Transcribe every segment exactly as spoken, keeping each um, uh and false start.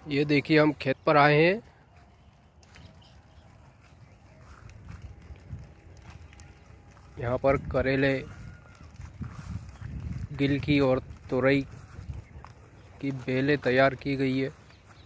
ये देखिए हम खेत पर आए हैं। यहाँ पर करेले, गिलकी और तुरई की बेलें तैयार की गई है।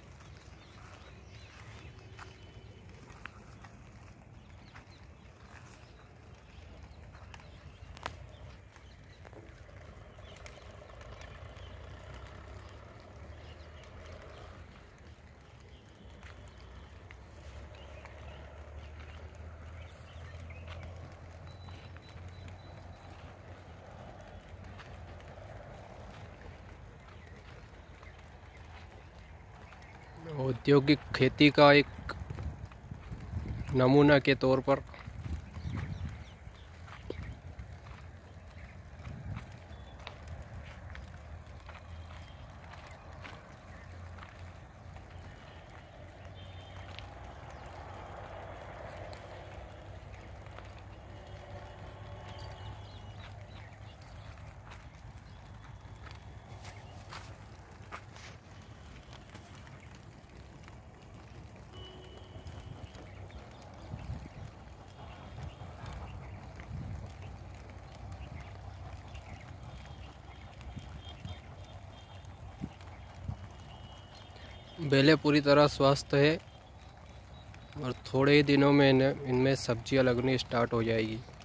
औद्योगिक खेती का एक नमूना के तौर पर बेलें पूरी तरह स्वस्थ है और थोड़े ही दिनों में इनमें सब्जियां लगनी स्टार्ट हो जाएगी।